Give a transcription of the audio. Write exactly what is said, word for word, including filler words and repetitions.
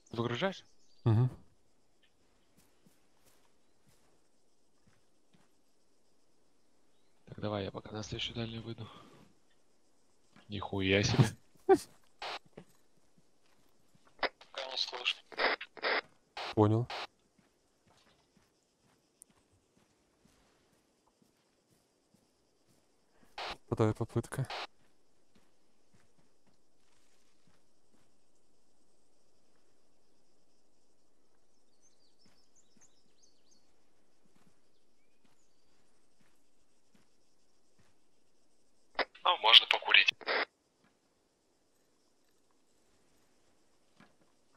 Выгружаешь? Угу. Так, давай я пока на следующую дальнюю выйду. Нихуя себе. Пока не слышно. Понял. Вторая попытка.